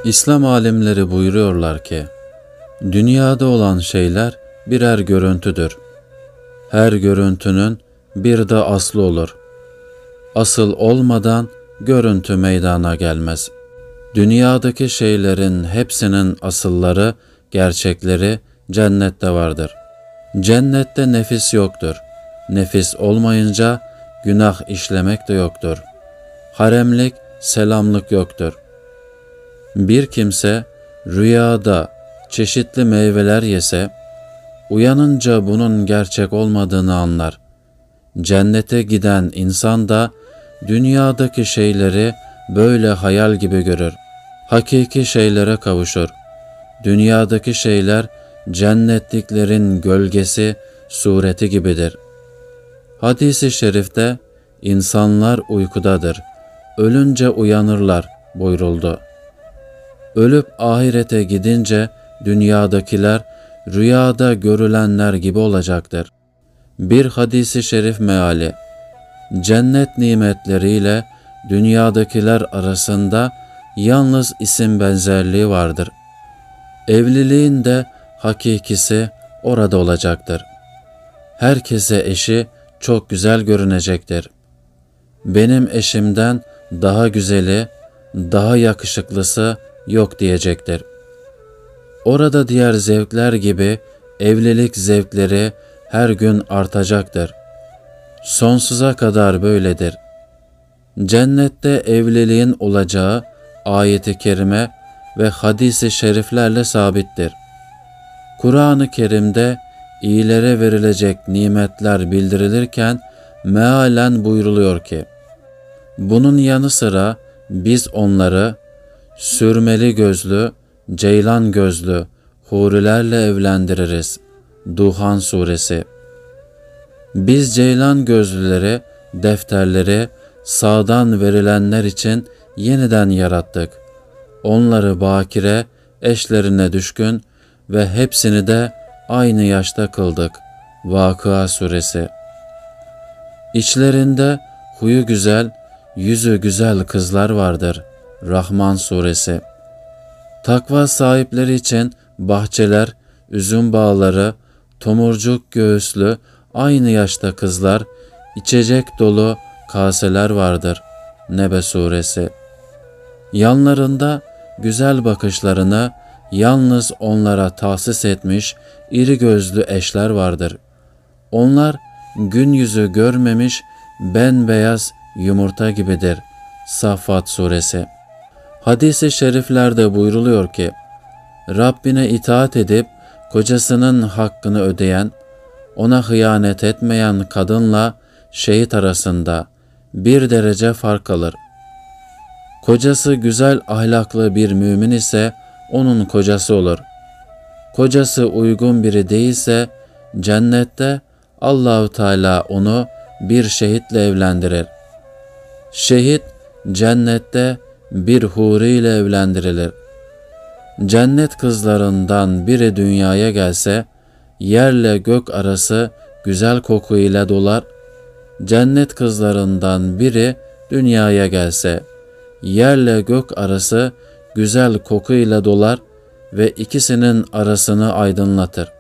İslam alimleri buyuruyorlar ki, dünyada olan şeyler birer görüntüdür. Her görüntünün bir de aslı olur. Asıl olmadan görüntü meydana gelmez. Dünyadaki şeylerin hepsinin asılları, gerçekleri cennette vardır. Cennette nefis yoktur. Nefis olmayınca günah işlemek de yoktur. Haremlik, selamlık yoktur. Bir kimse rüyada çeşitli meyveler yese, uyanınca bunun gerçek olmadığını anlar. Cennete giden insan da dünyadaki şeyleri böyle hayal gibi görür. Hakiki şeylere kavuşur. Dünyadaki şeyler cennetliklerin gölgesi, sureti gibidir. Hadis-i şerifte insanlar uykudadır, ölünce uyanırlar buyuruldu. Ölüp ahirete gidince dünyadakiler rüyada görülenler gibi olacaktır. Bir hadis-i şerif meali, cennet nimetleriyle dünyadakiler arasında yalnız isim benzerliği vardır. Evliliğin de hakikisi orada olacaktır. Herkese eşi çok güzel görünecektir. Benim eşimden daha güzeli, daha yakışıklısı yok diyecektir. Orada diğer zevkler gibi evlilik zevkleri her gün artacaktır. Sonsuza kadar böyledir. Cennette evliliğin olacağı ayet-i kerime ve hadis-i şeriflerle sabittir. Kur'an-ı Kerim'de iyilere verilecek nimetler bildirilirken mealen buyruluyor ki, bunun yanı sıra biz onları sürmeli gözlü, ceylan gözlü hurilerle evlendiririz. Duhan Suresi. Biz ceylan gözlüleri, defterleri sağdan verilenler için yeniden yarattık. Onları bakire, eşlerine düşkün ve hepsini de aynı yaşta kıldık. Vakıa Suresi. İçlerinde huyu güzel, yüzü güzel kızlar vardır. Rahman Suresi. Takva sahipleri için bahçeler, üzüm bağları, tomurcuk göğüslü, aynı yaşta kızlar, içecek dolu kaseler vardır. Nebe Suresi. Yanlarında güzel bakışlarını yalnız onlara tahsis etmiş iri gözlü eşler vardır. Onlar gün yüzü görmemiş bembeyaz yumurta gibidir. Saffat Suresi. Hadis-i şeriflerde buyruluyor ki, Rabbine itaat edip kocasının hakkını ödeyen, ona hıyanet etmeyen kadınla şehit arasında bir derece fark kalır. Kocası güzel ahlaklı bir mümin ise onun kocası olur. Kocası uygun biri değilse cennette Allah-u Teala onu bir şehitle evlendirir. Şehit cennette bir huri ile evlendirilir. Cennet kızlarından biri dünyaya gelse, yerle gök arası güzel koku ile dolar. Cennet kızlarından biri dünyaya gelse, yerle gök arası güzel koku ile dolar ve ikisinin arasını aydınlatır.